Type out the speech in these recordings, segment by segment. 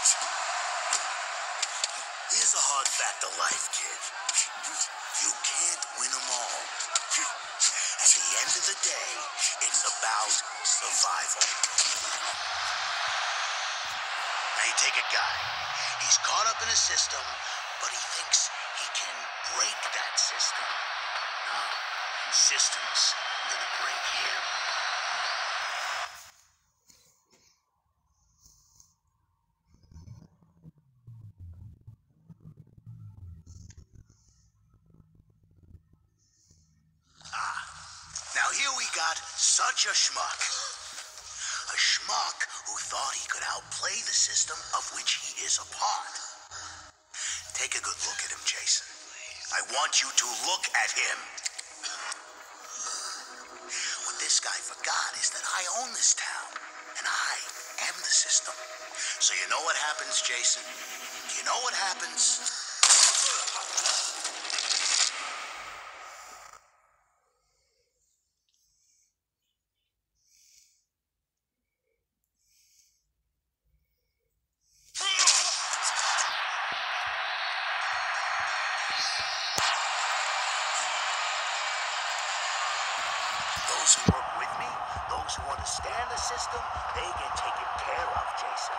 Here's a hard fact of life, kid. You can't win them all. At the end of the day, it's about survival. Now you take a guy. He's caught up in a system, but he thinks he can break that system. No, system's gonna break him. Now here we got such a schmuck. A schmuck who thought he could outplay the system of which he is a part. Take a good look at him, Jason. I want you to look at him. What this guy forgot is that I own this town, and I am the system. So you know what happens, Jason? Do you know what happens? Those who work with me, those who understand the system, they get taken care of, Jason.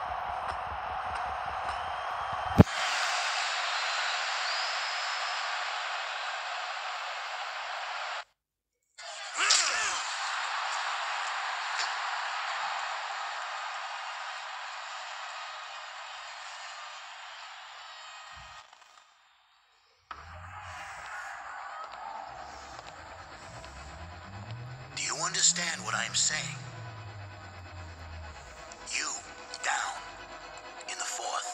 Do you understand what I'm saying? You down in the fourth.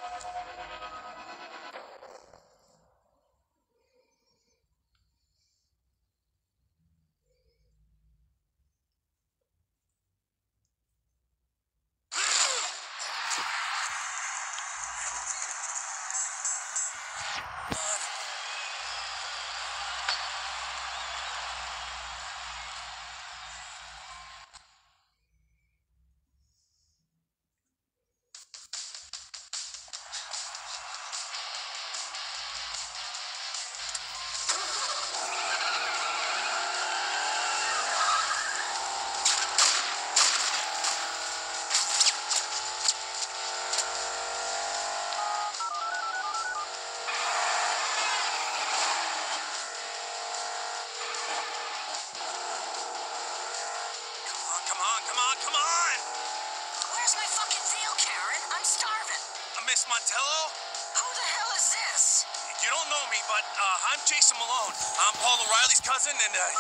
Come on! Where's my fucking deal, Karen? I'm starving. Miss Montello? Who the hell is this? You don't know me, but I'm Jason Malone. I'm Paul O'Reilly's cousin, and Paulie!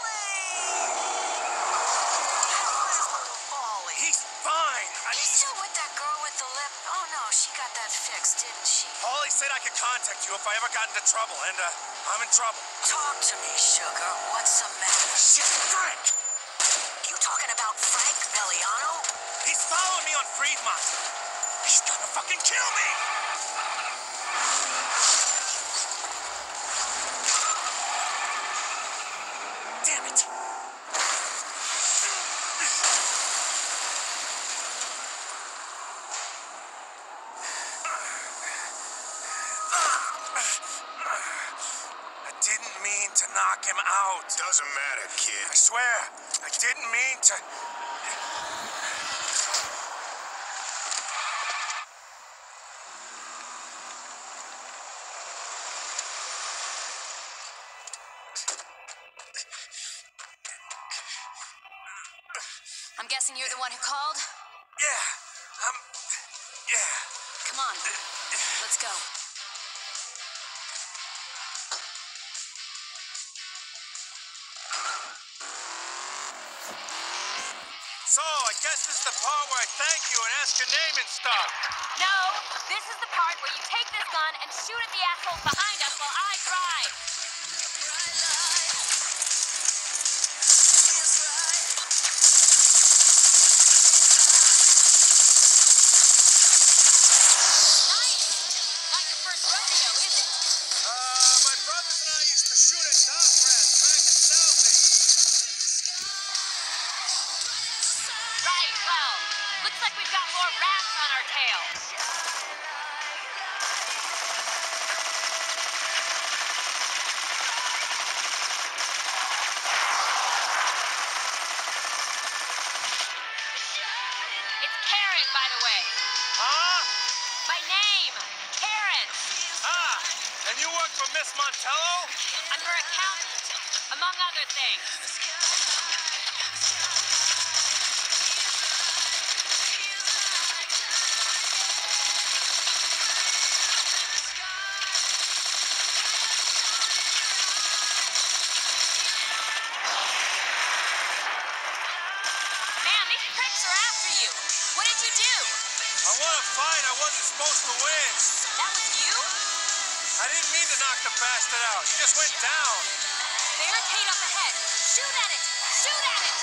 How is little Paulie? he's fine. He's still with that girl with the lip? Oh no, she got that fixed, didn't she? Paulie said I could contact you if I ever got into trouble, and I'm in trouble. Talk to me, sugar. What's the matter? Shit, Frank! You talking about Frank Belliano? He's following me on Friedmont. He's gonna fucking kill me! Damn it! I didn't mean to knock him out. Doesn't matter, kid. I swear, I didn't mean to. I'm guessing you're the one who called? Yeah, yeah. Come on. Let's go. So, I guess this is the part where I thank you and ask your name and stuff. No, this is the part where you take this gun and shoot at the assholes behind us while I drive. Nice. Not your first rodeo, is it? My brothers and I used to shoot at dog rats back in Southie. Right, well, looks like we've got more rats on our tail. you work for Miss Montello? I'm her accountant, among other things. Man, these pricks are after you. What did you do? I won a fight I wasn't supposed to win. That was you? I didn't mean to knock the bastard out. He just went down. Barricade up ahead. Shoot at it! Shoot at it!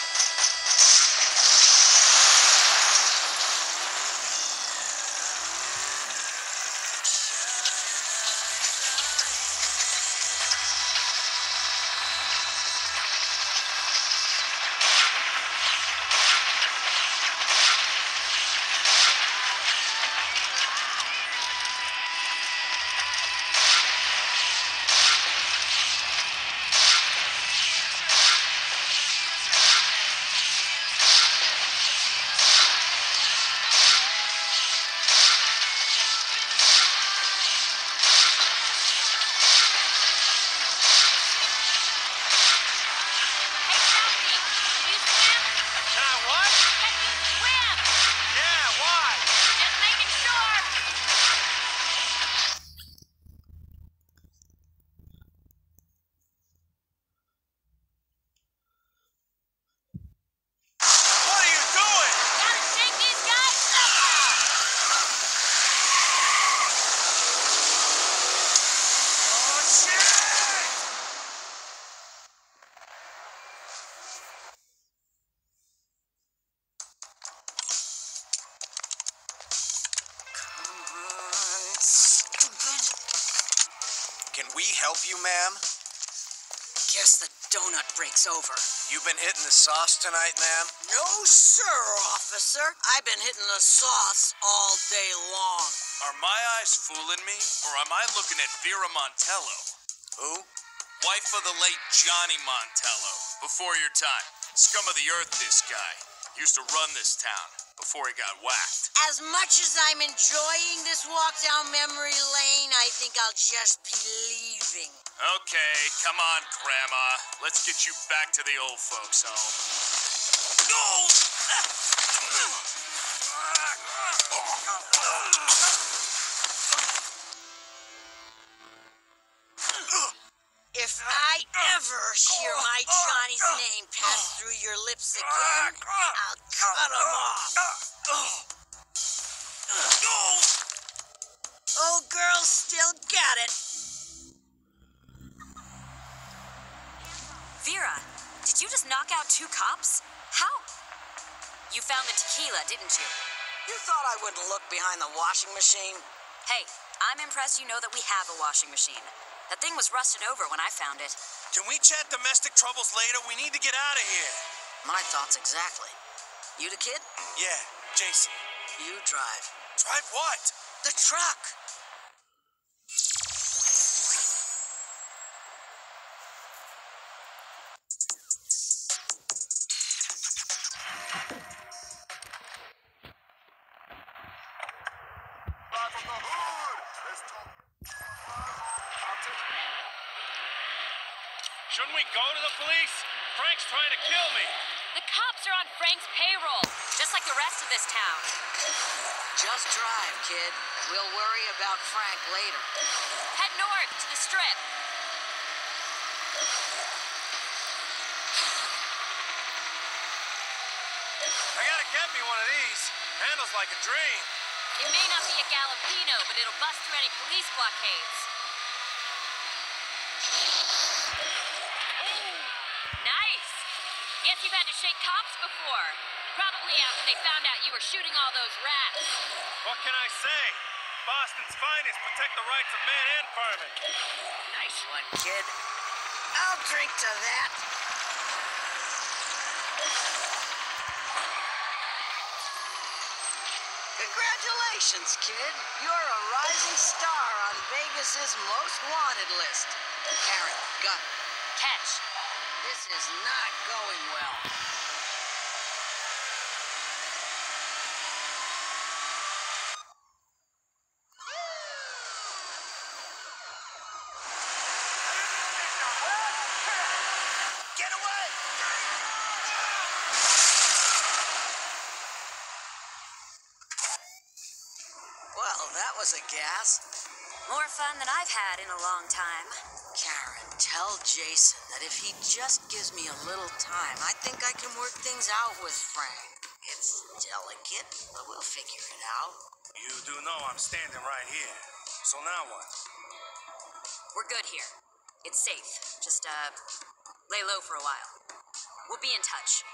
Can we help you, ma'am? Guess the donut breaks over. You've been hitting the sauce tonight, ma'am? No, sir, officer. I've been hitting the sauce all day long. Are my eyes fooling me, or am I looking at Vera Montello? Who? Wife of the late Johnny Montello. Before your time. Scum of the earth, this guy. Used to run this town before he got whacked. As much as I'm enjoying this walk down memory lane, I think I'll just be leaving. Okay, come on, Grandma. Let's get you back to the old folks' home. If I ever hear my Johnny's name pass through your lips again, I'll cut him off. Old girl still got it. Vera, did you just knock out 2 cops? How? You found the tequila, didn't you? You thought I wouldn't look behind the washing machine? Hey, I'm impressed you know that we have a washing machine. That thing was rusted over when I found it. Can we chat domestic troubles later? We need to get out of here. My thoughts exactly. You the kid? Yeah, Jason. You drive. Drive what? The truck. Shouldn't we go to the police? Frank's trying to kill me. The cops are on Frank's payroll, just like the rest of this town. Just drive, kid. We'll worry about Frank later. Head north to the strip. I gotta get me one of these. Handles like a dream. It may not be a Galapino, but it'll bust through any police blockades. Nice. Guess you've had to shake cops before. Probably after they found out you were shooting all those rats. What can I say? Boston's finest protect the rights of man and vermin. Nice one, kid. I'll drink to that. Congratulations, kid. You're a rising star on Vegas's most wanted list. Karen, gun. Catch. This is not going well. was a gas. More fun than I've had in a long time. Karen, tell Jason that if he just gives me a little time, I think I can work things out with Frank. It's delicate, but we'll figure it out. You do know I'm standing right here. So now what? We're good here. It's safe. Just, lay low for a while. We'll be in touch.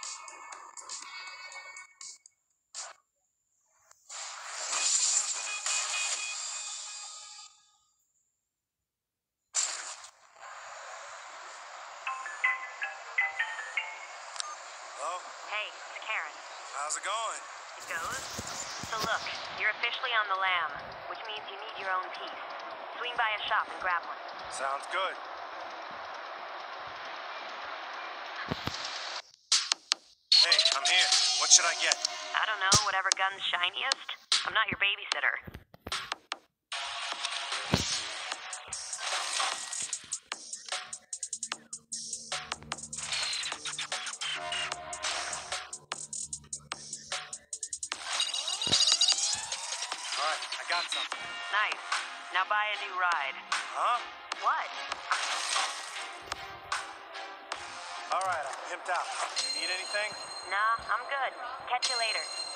Hello? Hey, it's Karen. How's it going? It goes. So look, you're officially on the lam, which means you need your own piece. Swing by a shop and grab one. Sounds good. Hey, I'm here. What should I get? I don't know, whatever gun's shiniest. I'm not your babysitter. Alright, I got something. Nice. Now buy a new ride. Huh? What? Alright, I'm pimped out. You need anything? Nah, I'm good. Catch you later.